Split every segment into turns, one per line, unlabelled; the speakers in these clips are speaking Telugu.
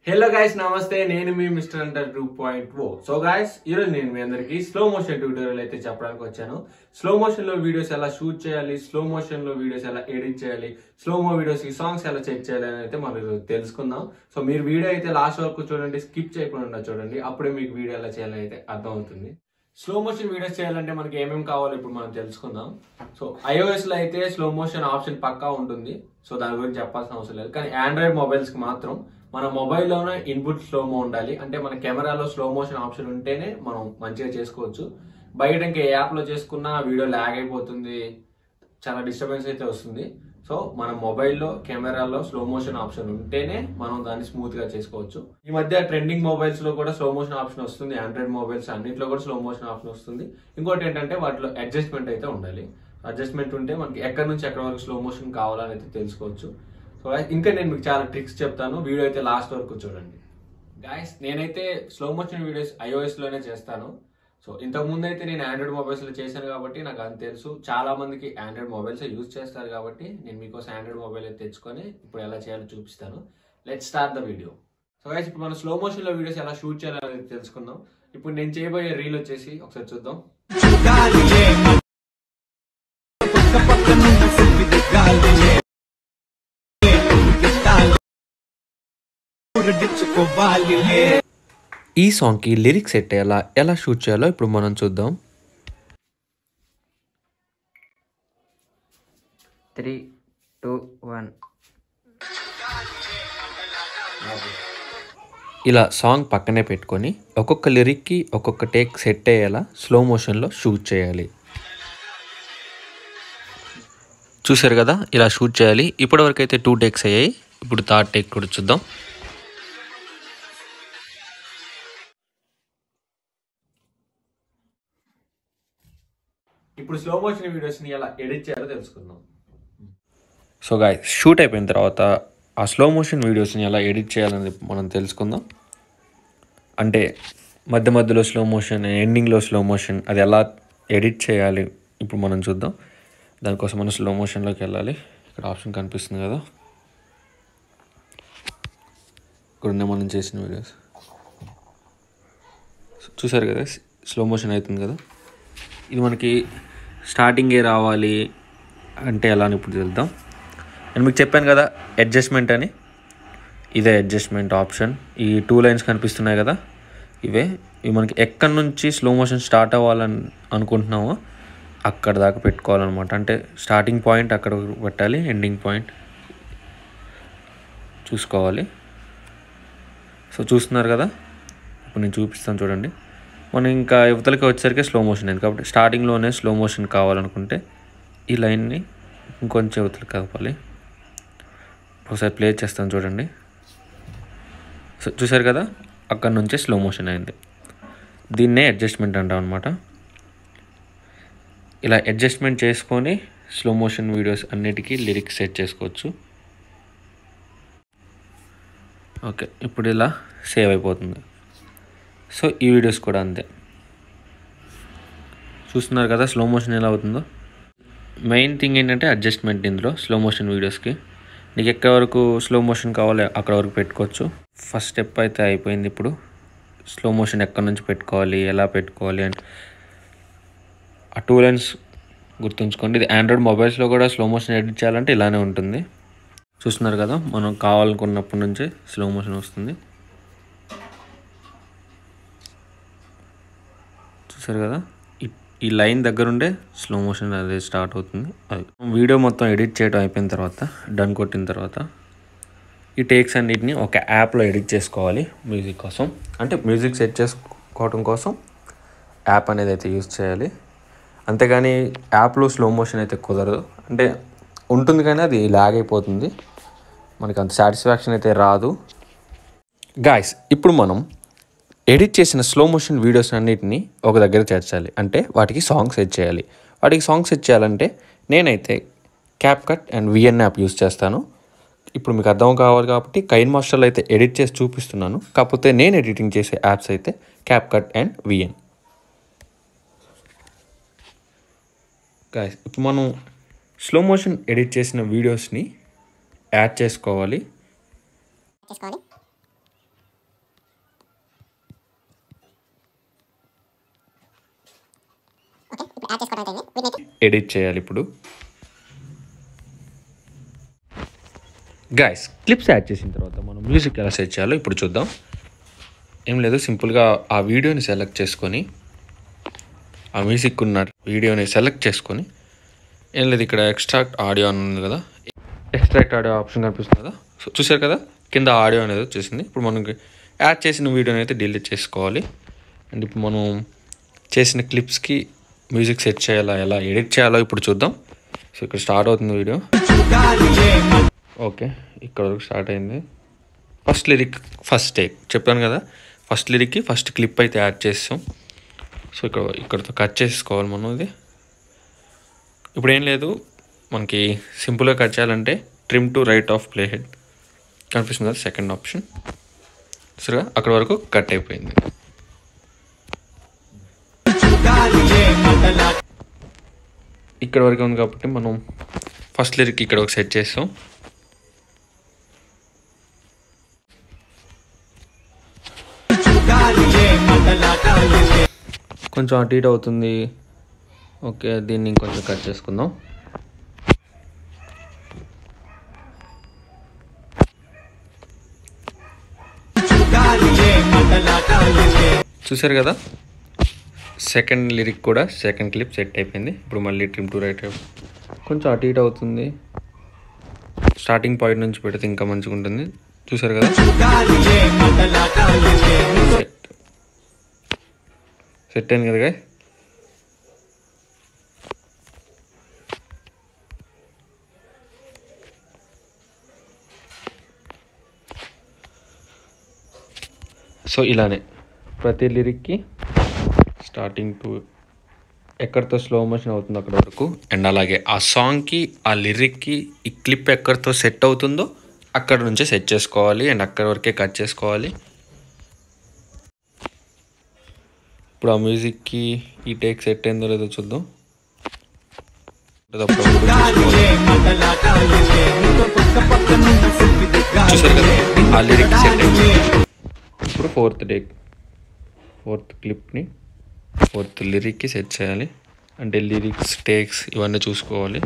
హలో గైస్ నమస్తే నేను మీ మిస్టర్ అంటర్ 2.0 సో గైస్ ఈరోజు నేను మీ అందరికి స్లో మోషన్ ట్యూటోరియల్ అయితే చెప్పడానికి వచ్చాను. స్లో మోషన్ లో వీడియోస్ ఎలా షూట్ చేయాలి, స్లో మోషన్ లో వీడియోస్ ఎలా ఎడిట్ చేయాలి, స్లోమో వీడియోస్ కి సాంగ్స్ ఎలా చెక్ చేయాలి అని అయితే మనం తెలుసుకుందాం. సో మీరు వీడియో అయితే లాస్ట్ వరకు చూడండి, స్కిప్ చేయకుండా చూడండి, అప్పుడే మీకు వీడియో ఎలా చేయాలని అయితే అర్థం అవుతుంది. స్లో మోషన్ వీడియోస్ చేయాలంటే మనకి ఏమేమి కావాలో ఇప్పుడు మనం తెలుసుకుందాం. సో iOS లో అయితే స్లో మోషన్ ఆప్షన్ పక్కా ఉంటుంది, సో దాని గురించి చెప్పాల్సిన అవసరం లేదు. కానీ ఆండ్రాయిడ్ మొబైల్స్ కి మాత్రం మన మొబైల్లోనే ఇన్పుట్ స్లోమో ఉండాలి. అంటే మన కెమెరాలో స్లో మోషన్ ఆప్షన్ ఉంటేనే మనం మంచిగా చేసుకోవచ్చు. బయట ఇంకా ఏ యాప్ లో చేసుకున్నా వీడియో ల్యాగ్ అయిపోతుంది, చాలా డిస్టర్బెన్స్ అయితే వస్తుంది. సో మన మొబైల్లో కెమెరాలో స్లో మోషన్ ఆప్షన్ ఉంటేనే మనం దాన్ని స్మూత్ గా చేసుకోవచ్చు. ఈ మధ్య ట్రెండింగ్ మొబైల్స్ లో కూడా స్లో మోషన్ ఆప్షన్ వస్తుంది, ఆండ్రాయిడ్ మొబైల్స్ అన్నింటిలో కూడా స్లో మోషన్ ఆప్షన్ వస్తుంది. ఇంకోటి ఏంటంటే వాటిలో అడ్జస్ట్మెంట్ అయితే ఉండాలి. అడ్జస్ట్మెంట్ ఉంటే మనకి ఎక్కడి నుంచి ఎక్కడి వరకు స్లో మోషన్ కావాలని అయితే తెలుసుకోవచ్చు. సో ఇంకా నేను మీకు చాలా ట్రిక్స్ చెప్తాను, వీడియో అయితే లాస్ట్ వరకు చూడండి. గాయస్ నేనైతే స్లో మోషన్ వీడియోస్ iOS లోనే చేస్తాను. సో ఇంతకు ముందు అయితే నేను ఆండ్రాయిడ్ మొబైల్స్ లో చేశాను కాబట్టి నాకు అది తెలుసు. చాలా మందికి ఆండ్రాయిడ్ మొబైల్స్ యూజ్ చేస్తారు కాబట్టి నేను మీకోసం ఆండ్రాయిడ్ మొబైల్ అయితే తెచ్చుకొని ఇప్పుడు ఎలా చేయాలో చూపిస్తాను. Let's start the video. So guys ఇప్పుడు మనం స్లో మోషన్ లో వీడియోస్ ఎలా షూట్ చేయాలని తెలుసుకుందాం. ఇప్పుడు నేను చేయబోయే రీల్ వచ్చేసి ఒకసారి చూద్దాం.
ఈ సాంగ్ కి లిరిక్స్ సెట్ ఎలా షూట్ చేయాలో ఇప్పుడు మనం చూద్దాం.
3, 2, 1
ఇలా సాంగ్ పక్కనే పెట్టుకొని ఒక్కొక్క లిరిక్ కి ఒక్కొక్క టేక్ సెట్ అయ్యేలా స్లో మోషన్ లో షూట్ చేయాలి. చూసారు కదా, ఇలా షూట్ చేయాలి. ఇప్పటి వరకు అయితే 2 టేక్స్ అయ్యాయి. ఇప్పుడు థర్డ్ టేక్ కూడా చూద్దాం.
ఇప్పుడు స్లో మోషన్ వీడియోస్ ని ఎలా ఎడిట్ చేయాలో తెలుసుకుందాం.
సో గాయ్స్ షూట్ అయిపోయిన తర్వాత ఆ స్లో మోషన్ వీడియోస్ని ఎలా ఎడిట్ చేయాలని మనం తెలుసుకుందాం. అంటే మధ్య మధ్యలో స్లో మోషన్, ఎండింగ్లో స్లో మోషన్, అది ఎలా ఎడిట్ చేయాలి ఇప్పుడు మనం చూద్దాం. దానికోసం మనం స్లో మోషన్లోకి వెళ్ళాలి. ఇక్కడ ఆప్షన్ కనిపిస్తుంది కదా, ఇక్కడ ఉన్నాయి మనం చేసిన వీడియోస్. చూసారు కదా, స్లో మోషన్ అవుతుంది కదా. ఇది మనకి స్టార్టింగే రావాలి అంటే ఎలా అని ఇప్పుడు తెలుద్దాం. నేను మీకు చెప్పాను కదా అడ్జస్ట్మెంట్ అని, ఇదే అడ్జస్ట్మెంట్ ఆప్షన్. ఈ 2 లైన్స్ కనిపిస్తున్నాయి కదా, ఇవి మనకి ఎక్కడి నుంచి స్లో మోషన్ స్టార్ట్ అవ్వాలని అనుకుంటున్నామో అక్కడ దాకా పెట్టుకోవాలన్నమాట. అంటే స్టార్టింగ్ పాయింట్ అక్కడ పెట్టాలి, ఎండింగ్ పాయింట్ చూసుకోవాలి. సో చూస్తున్నారు కదా, ఇప్పుడు నేను చూపిస్తాను చూడండి. మనం ఇంకా యువతలకి వచ్చేసరికి స్లో మోషన్ అయింది కాబట్టి స్టార్టింగ్లోనే స్లో మోషన్ కావాలనుకుంటే ఈ లైన్ని ఇంకొంచెం యువతలకి కదపాలి. ఒకసారి ప్లే చేస్తాను చూడండి. సో చూసారు కదా, అక్కడ నుంచే స్లో మోషన్ అయింది. దీన్నే అడ్జస్ట్మెంట్ అంటాం అనమాట. ఇలా అడ్జస్ట్మెంట్ చేసుకొని స్లో మోషన్ వీడియోస్ అన్నిటికీ లిరిక్స్ సెట్ చేసుకోవచ్చు. ఓకే, ఇప్పుడు ఇలా సేవ్ అయిపోతుంది. సో ఈ వీడియోస్ కూడా అంతే. చూస్తున్నారు కదా స్లో మోషన్ ఎలా అవుతుందో. మెయిన్ థింగ్ ఏంటంటే అడ్జస్ట్మెంట్. ఇందులో స్లో మోషన్ వీడియోస్కి నీకు ఎక్కడి వరకు స్లో మోషన్ కావాలో అక్కడ వరకు పెట్టుకోవచ్చు. ఫస్ట్ స్టెప్ అయితే అయిపోయింది. ఇప్పుడు స్లో మోషన్ ఎక్కడి నుంచి పెట్టుకోవాలి, ఎలా పెట్టుకోవాలి అని ఆ 2 లైన్స్ గుర్తుంచుకోండి. ఇది ఆండ్రాయిడ్ మొబైల్స్లో కూడా స్లో మోషన్ ఎడిట్ చేయాలంటే ఇలానే ఉంటుంది. చూస్తున్నారు కదా, మనం కావాలనుకున్నప్పటి నుంచే స్లో మోషన్ వస్తుంది. చూసారు కదా, ఈ లైన్ దగ్గరుండే స్లో మోషన్ అది స్టార్ట్ అవుతుంది. అది వీడియో మొత్తం ఎడిట్ చేయడం అయిపోయిన తర్వాత, డన్ కొట్టిన తర్వాత ఈ టేక్స్ అన్నిటిని ఒక యాప్లో ఎడిట్ చేసుకోవాలి మ్యూజిక్ కోసం. అంటే మ్యూజిక్ సెట్ చేసుకోవడం కోసం యాప్ అనేది అయితే యూజ్ చేయాలి. అంతేగాని యాప్లో స్లో మోషన్ అయితే కుదరదు. అంటే ఉంటుంది కానీ అది లాగ్ అయిపోతుంది, మనకి అంత సాటిస్ఫాక్షన్ అయితే రాదు. గాయ్స్ ఇప్పుడు మనం ఎడిట్ చేసిన స్లో మోషన్ వీడియోస్ అన్నిటిని ఒక దగ్గర చేర్చాలి. అంటే వాటికి సాంగ్ సెట్ చేయాలి. వాటికి సాంగ్ సెట్ చేయాలంటే నేనైతే CapCut and VN app use చేస్తాను. ఇప్పుడు మీకు అర్థం కావాలి కాబట్టి కైన్ మాస్టర్లో అయితే ఎడిట్ చేసి చూపిస్తున్నాను. కాకపోతే నేను ఎడిటింగ్ చేసే యాప్స్ అయితే CapCut అండ్ VN. గాయ్స్ ఇప్పుడు మనం స్లో మోషన్ ఎడిట్ చేసిన వీడియోస్ని యాడ్ చేసుకోవాలి. ఎడిట్ చేయాలి ఇప్పుడు. గైస్ క్లిప్స్ యాడ్ చేసిన తర్వాత మనం మ్యూజిక్ ఎలా సెట్ చేయాలో ఇప్పుడు చూద్దాం. ఏం లేదు, సింపుల్గా ఆ వీడియోని సెలెక్ట్ చేసుకొని, ఆ మ్యూజిక్ ఉన్న వీడియోని సెలెక్ట్ చేసుకొని, ఏం లేదు ఇక్కడ ఎక్స్ట్రాక్ట్ ఆడియో అని ఉంది కదా, ఎక్స్ట్రాక్ట్ ఆడియో ఆప్షన్ కనిపిస్తుంది కదా, సో చూసారు కదా కింద ఆడియో అనేది వచ్చేసింది. ఇప్పుడు మనకి యాడ్ చేసిన వీడియోని అయితే డిలీట్ చేసుకోవాలి. అండ్ ఇప్పుడు మనం చేసిన క్లిప్స్కి మ్యూజిక్ సెట్ చేయాలా, ఎలా ఎడిట్ చేయాలో ఇప్పుడు చూద్దాం. సో ఇక్కడ స్టార్ట్ అవుతుంది వీడియో. ఓకే, ఇక్కడ వరకు స్టార్ట్ అయింది. ఫస్ట్ లిరిక్ ఫస్ట్ టేక్ చెప్పాను కదా, ఫస్ట్ లిరిక్కి ఫస్ట్ క్లిప్ అయితే యాడ్ చేస్తాం. సో ఇక్కడతో కట్ చేసుకోవాలి మనం. ఇది ఇప్పుడు ఏం లేదు, మనకి సింపుల్గా కట్ చేయాలంటే trim to right of play head కనిపిస్తుంది కదా, సెకండ్ ఆప్షన్. సరిగా అక్కడ వరకు కట్ అయిపోయింది. ఇక్కడ వరకు ఉంది కాబట్టి మనం ఫస్ట్ లిరిక్ ఇక్కడ ఒక సెట్ చేస్తాం. కొంచెం అటు ఇటు అవుతుంది. ఓకే, దీన్ని ఇంకొంచెం కట్ చేసుకుందాం. చూసారు కదా, సెకండ్ లిరిక్ కూడా సెకండ్ క్లిప్ సెట్ అయిపోయింది. ఇప్పుడు మళ్ళీ ట్రిమ్ టు రైట్ కొంచెం అటు ఇటు అవుతుంది. స్టార్టింగ్ పాయింట్ నుంచి పెడితే ఇంకా మంచిగా ఉంటుంది. చూసారు కదా, సెట్ అయింది కదా. సో ఇలానే ప్రతి లిరిక్కి స్టార్టింగ్ టు ఎక్కడితో స్లో మోషన్ అవుతుందో అక్కడ వరకు, అండ్ అలాగే ఆ సాంగ్కి ఆ లిరిక్కి ఈ క్లిప్ ఎక్కడితో సెట్ అవుతుందో అక్కడ నుంచే సెట్ చేసుకోవాలి. అండ్ అక్కడ వరకే కట్ చేసుకోవాలి. ఇప్పుడు ఆ మ్యూజిక్కి ఈ టేక్ సెట్ అయిందో లేదో చూద్దాం. చూసారు కదా, ఆ లిరిక్ సెట్ అయింది. ఇప్పుడు ఫోర్త్ క్లిప్ని ఫోర్త్ లిరిక్కి సెట్ చేయాలి. అంటే లిరిక్స్ టేక్స్ ఇవన్నీ చూసుకోవాలి.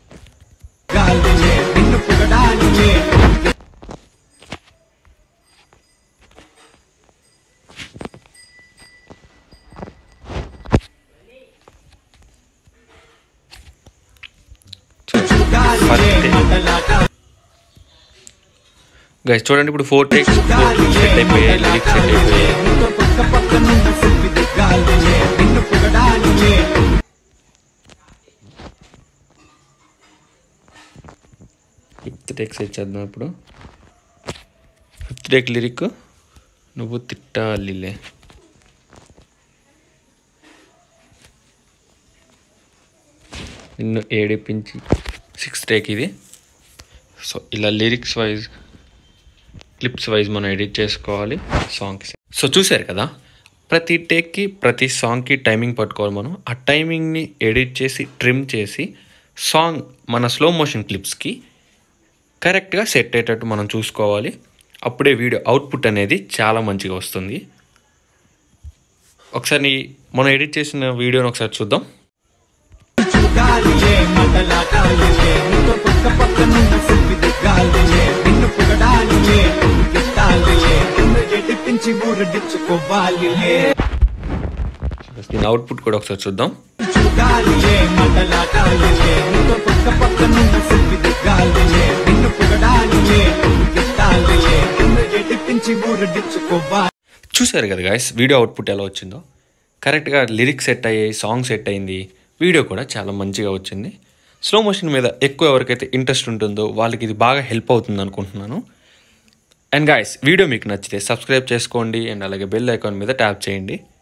గైస్ చూడండి, ఇప్పుడు 4 టేక్స్ సెట్ అయిపోయాయి, లిరిక్స్ సెట్ అయిపోయాయి. ఫిఫ్త్ టేక్ సెట్ చేద్దాం. ఇప్పుడు ఫిఫ్త్ టేక్ లిరిక్ నువ్వు తిట్టాలిలే. నిన్ను ఏడిపించి సిక్స్త్ టేక్ ఇది. సో ఇలా లిరిక్స్ వైజ్ క్లిప్స్ వైజ్ మనం ఎడిట్ చేసుకోవాలి సాంగ్స్. సో చూసారు కదా, ప్రతి టేక్కి ప్రతి సాంగ్కి టైమింగ్ పట్టుకోవాలి మనం. ఆ టైమింగ్ని ఎడిట్ చేసి ట్రిమ్ చేసి సాంగ్ మన స్లో మోషన్ క్లిప్స్కి కరెక్ట్గా సెట్ అయ్యేటట్టు మనం చూసుకోవాలి. అప్పుడే వీడియో అవుట్పుట్ అనేది చాలా మంచిగా వస్తుంది. ఒకసారి మనం ఎడిట్ చేసిన వీడియోని ఒకసారి చూద్దాం. దీని అవుట్పుట్ కూడా ఒకసారి చూద్దాం. చూసారు కదా గైస్, వీడియో అవుట్పుట్ ఎలా వచ్చిందో. కరెక్ట్గా లిరిక్స్ సెట్ అయ్యాయి, సాంగ్ సెట్ అయింది, వీడియో కూడా చాలా మంచిగా వచ్చింది. స్లో మోషన్ మీద ఎక్కువ ఎవరికైతే ఇంట్రెస్ట్ ఉంటుందో వాళ్ళకి ఇది బాగా హెల్ప్ అవుతుంది అనుకుంటున్నాను. అండ్ గైస్, వీడియో మీకు నచ్చితే సబ్స్క్రైబ్ చేసుకోండి అండ్ అలాగే బెల్ ఐకాన్ మీద ట్యాప్ చేయండి.